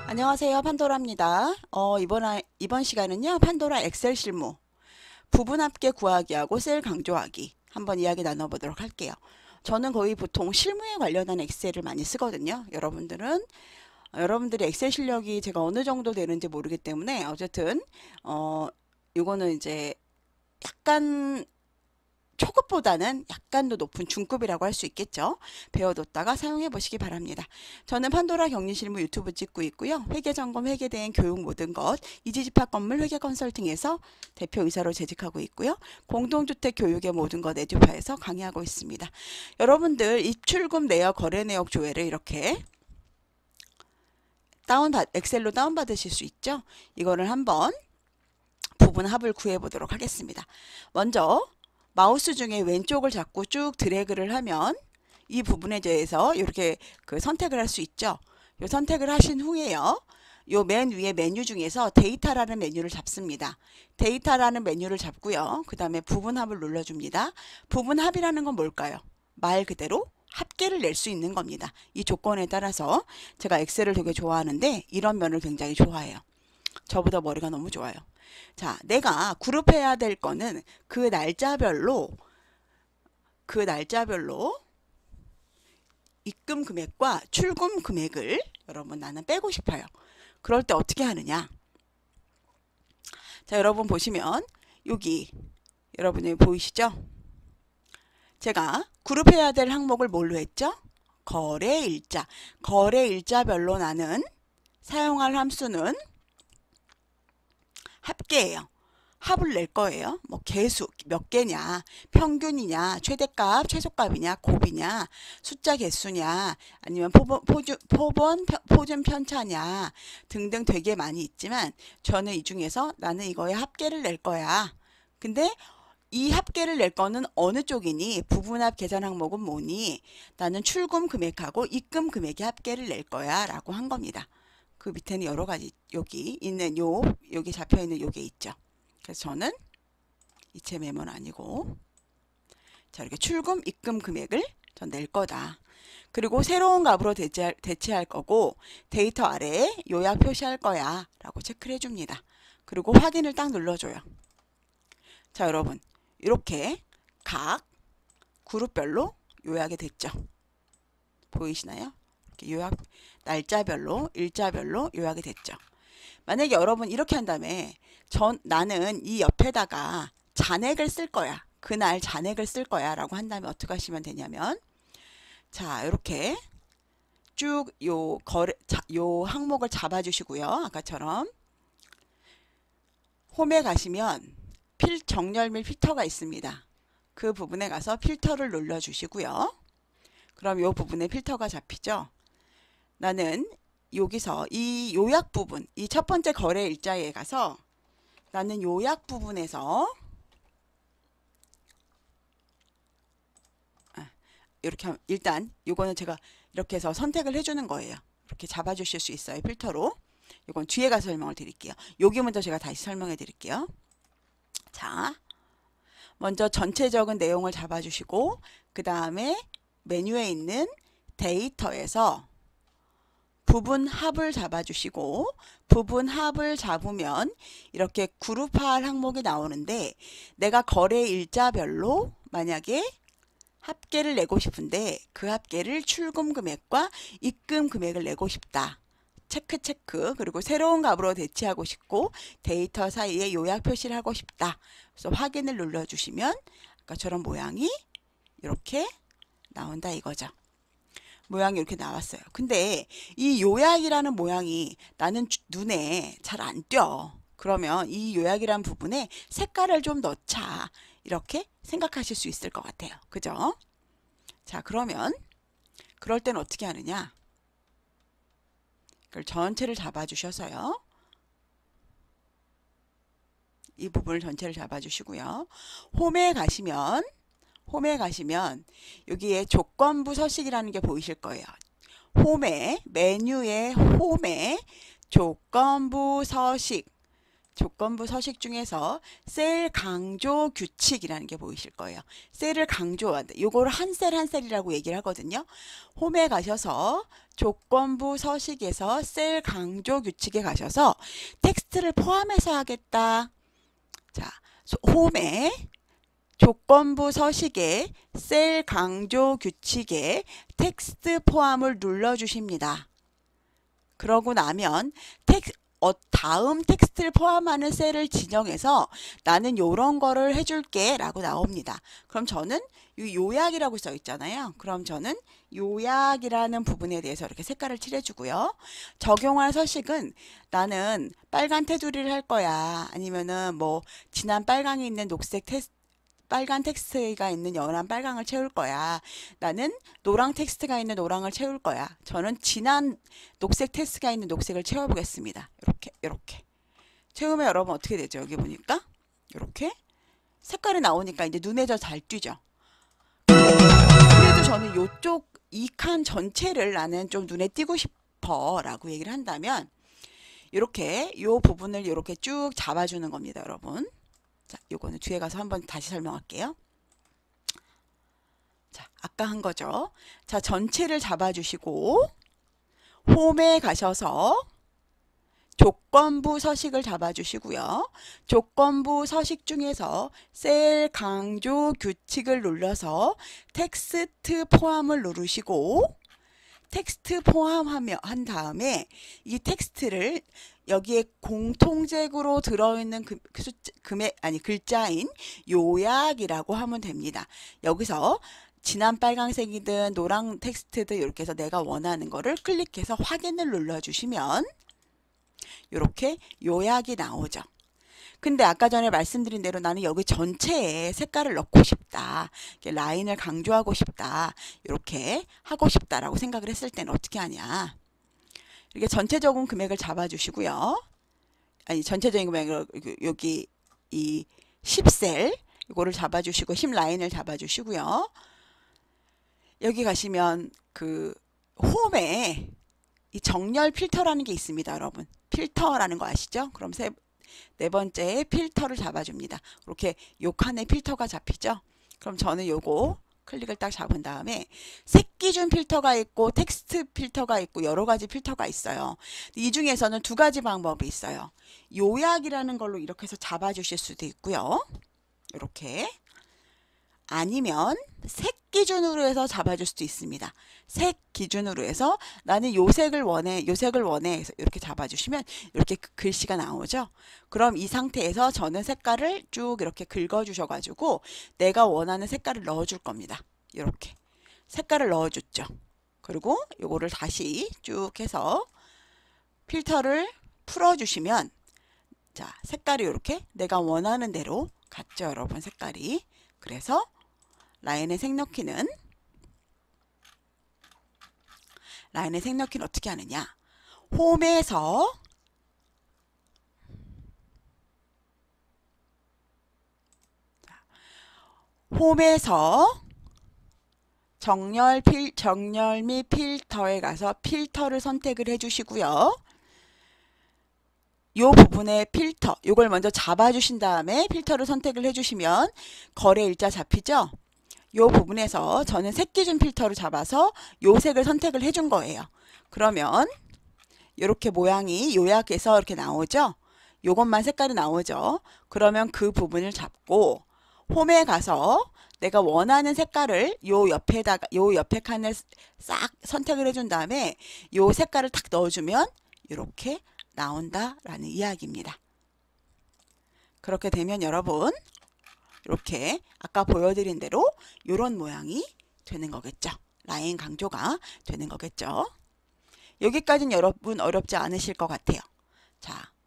안녕하세요. 판도라입니다. 이번 시간은요. 판도라 엑셀 실무 부분 합계 구하기하고 셀 강조하기 한번 이야기 나눠보도록 할게요. 저는 거의 보통 실무에 관련한 엑셀을 많이 쓰거든요. 여러분들의 엑셀 실력이 제가 어느 정도 되는지 모르기 때문에 어쨌든 이거는 이제 약간 초급보다는 약간 더 높은 중급이라고 할 수 있겠죠. 배워뒀다가 사용해 보시기 바랍니다. 저는 판도라 격리실무 유튜브 찍고 있고요. 회계점검, 회계대행, 교육 모든 것, 이지집합건물 회계컨설팅에서 대표이사로 재직하고 있고요. 공동주택 교육의 모든 것 에듀파에서 강의하고 있습니다. 여러분들 입출금 내역, 거래 내역 조회를 이렇게 엑셀로 다운받으실 수 있죠. 이거를 한번 부분 합을 구해 보도록 하겠습니다. 먼저 마우스 중에 왼쪽을 잡고 쭉 드래그를 하면 이 부분에 대해서 이렇게 선택을 할 수 있죠. 이 선택을 하신 후에요. 요 맨 위에 메뉴 중에서 데이터라는 메뉴를 잡습니다. 데이터라는 메뉴를 잡고요. 그 다음에 부분합을 눌러줍니다. 부분합이라는 건 뭘까요? 말 그대로 합계를 낼 수 있는 겁니다. 이 조건에 따라서 제가 엑셀을 되게 좋아하는데 이런 면을 굉장히 좋아해요. 저보다 머리가 너무 좋아요. 자, 내가 그룹해야 될 거는 그 날짜별로 입금 금액과 출금 금액을 여러분 나는 빼고 싶어요. 그럴 때 어떻게 하느냐? 자, 여러분 보시면 여기 여러분이 보이시죠? 제가 그룹해야 될 항목을 뭘로 했죠? 거래일자. 거래일자별로 나는 사용할 함수는 합계예요. 합을 낼 거예요. 뭐 개수 몇 개냐, 평균이냐, 최대값, 최소값이냐, 곱이냐, 숫자 개수냐, 아니면 포준 편차냐 등등 되게 많이 있지만 저는 이 중에서 나는 이거에 합계를 낼 거야. 근데 이 합계를 낼 거는 어느 쪽이니? 부분합 계산 항목은 뭐니? 나는 출금 금액하고 입금 금액의 합계를 낼 거야 라고 한 겁니다. 그 밑에는 여러 가지 여기 있는 여기 잡혀 있는 요게 있죠. 그래서 저는 이체 메모는 아니고 자 이렇게 출금 입금 금액을 전 낼 거다. 그리고 새로운 값으로 대체할 거고 데이터 아래에 요약 표시할 거야 라고 체크를 해줍니다. 그리고 확인을 딱 눌러줘요. 자 여러분 이렇게 각 그룹별로 요약이 됐죠. 보이시나요? 이렇게 요약 날짜별로 일자별로 요약이 됐죠. 만약에 여러분 이렇게 한 다음에 나는 이 옆에다가 잔액을 쓸 거야. 그날 잔액을 쓸 거야 라고 한다면 어떻게 하시면 되냐면 자 이렇게 쭉 요 항목을 잡아주시고요. 아까처럼 홈에 가시면 정렬 및 필터가 있습니다. 그 부분에 가서 필터를 눌러주시고요. 그럼 요 부분에 필터가 잡히죠. 나는 여기서 이 요약 부분, 이 첫 번째 거래 일자에 가서 나는 요약 부분에서 이렇게 일단 요거는 제가 이렇게 해서 선택을 해주는 거예요. 이렇게 잡아주실 수 있어요. 필터로. 이건 뒤에 가서 설명을 드릴게요. 여기 먼저 제가 다시 설명해 드릴게요. 자, 먼저 전체적인 내용을 잡아주시고 그 다음에 메뉴에 있는 데이터에서 부분 합을 잡아주시고 부분 합을 잡으면 이렇게 그룹화할 항목이 나오는데 내가 거래 일자별로 만약에 합계를 내고 싶은데 그 합계를 출금 금액과 입금 금액을 내고 싶다. 체크 그리고 새로운 값으로 대체하고 싶고 데이터 사이에 요약 표시를 하고 싶다. 그래서 확인을 눌러주시면 아까처럼 모양이 이렇게 나온다 이거죠. 모양이 이렇게 나왔어요. 근데 이 요약이라는 모양이 나는 눈에 잘 안 띄어. 그러면 이 요약이라는 부분에 색깔을 좀 넣자. 이렇게 생각하실 수 있을 것 같아요. 그죠? 자, 그러면 그럴 때는 어떻게 하느냐? 그걸 전체를 잡아주셔서요. 이 부분을 전체를 잡아주시고요. 홈에 가시면 여기에 조건부 서식이라는 게 보이실 거예요. 메뉴의 홈에 조건부 서식 조건부 서식 중에서 셀 강조 규칙이라는 게 보이실 거예요. 셀을 강조한다. 요거를 한 셀 한 셀이라고 얘기를 하거든요. 홈에 가셔서 조건부 서식에서 셀 강조 규칙에 가셔서 텍스트를 포함해서 하겠다. 자, 홈에 조건부 서식에 셀 강조 규칙에 텍스트 포함을 눌러주십니다. 그러고 나면 다음 텍스트를 포함하는 셀을 지정해서 나는 요런 거를 해줄게 라고 나옵니다. 그럼 저는 요약이라고 써 있잖아요. 그럼 저는 요약이라는 부분에 대해서 이렇게 색깔을 칠해주고요. 적용할 서식은 나는 빨간 테두리를 할 거야. 아니면은 뭐 진한 빨강이 있는 빨간 텍스트가 있는 연한 빨강을 채울 거야. 나는 노랑 텍스트가 있는 노랑을 채울 거야. 저는 진한 녹색 텍스트가 있는 녹색을 채워보겠습니다. 이렇게 채우면 여러분 어떻게 되죠? 여기 보니까 이렇게 색깔이 나오니까 이제 눈에 잘 띄죠. 그래도 저는 이쪽 이 칸 전체를 나는 좀 눈에 띄고 싶어 라고 얘기를 한다면 이렇게 이 부분을 이렇게 쭉 잡아주는 겁니다, 여러분. 자, 요거는 뒤에 가서 한번 다시 설명할게요. 자, 아까 한 거죠. 자, 전체를 잡아주시고 홈에 가셔서 조건부 서식을 잡아주시고요. 조건부 서식 중에서 셀 강조 규칙을 눌러서 텍스트 포함을 누르시고 텍스트 포함하며 한 다음에 이 텍스트를 여기에 공통적으로 들어있는 글자인 요약이라고 하면 됩니다. 여기서 진한 빨강색이든 노랑 텍스트든 이렇게 해서 내가 원하는 거를 클릭해서 확인을 눌러주시면 이렇게 요약이 나오죠. 근데 아까 전에 말씀드린 대로 나는 여기 전체에 색깔을 넣고 싶다. 라인을 강조하고 싶다. 이렇게 하고 싶다라고 생각을 했을 때는 어떻게 하냐. 이렇게 전체적인 금액을 잡아주시고요. 아니 전체적인 금액을 여기 이 10셀 이거를 잡아주시고 10라인을 잡아주시고요. 여기 가시면 그 홈에 이 정렬 필터라는 게 있습니다, 여러분. 필터라는 거 아시죠? 그럼 네 번째 필터를 잡아줍니다. 이렇게 요 칸에 필터가 잡히죠? 그럼 저는 요거 클릭을 딱 잡은 다음에 색 기준 필터가 있고 텍스트 필터가 있고 여러 가지 필터가 있어요. 이 중에서는 두 가지 방법이 있어요. 요약이라는 걸로 이렇게 해서 잡아주실 수도 있고요. 이렇게. 아니면 색 기준으로 해서 잡아줄 수도 있습니다. 색 기준으로 해서 나는 요 색을 원해, 요 색을 원해 해서 이렇게 잡아주시면 이렇게 글씨가 나오죠. 그럼 이 상태에서 저는 색깔을 쭉 이렇게 긁어주셔가지고 내가 원하는 색깔을 넣어줄 겁니다. 이렇게 색깔을 넣어줬죠. 그리고 요거를 다시 쭉 해서 필터를 풀어주시면 자 색깔이 이렇게 내가 원하는 대로 갔죠, 여러분. 색깔이. 그래서 라인의 색넣기는 어떻게 하느냐. 홈에서 정렬 및 필터에 가서 필터를 선택을 해주시고요. 요 부분에 필터, 요걸 먼저 잡아주신 다음에 필터를 선택을 해주시면 거래 일자 잡히죠? 요 부분에서 저는 색 기준 필터를 잡아서 요 색을 선택을 해준 거예요. 그러면 이렇게 모양이 요약해서 이렇게 나오죠? 요것만 색깔이 나오죠? 그러면 그 부분을 잡고 홈에 가서 내가 원하는 색깔을 요 옆에 칸을 싹 선택을 해준 다음에 요 색깔을 탁 넣어주면 이렇게 나온다라는 이야기입니다. 그렇게 되면 여러분 이렇게 아까 보여드린 대로 이런 모양이 되는 거겠죠. 라인 강조가 되는 거겠죠. 여기까지는 여러분 어렵지 않으실 것 같아요. 자,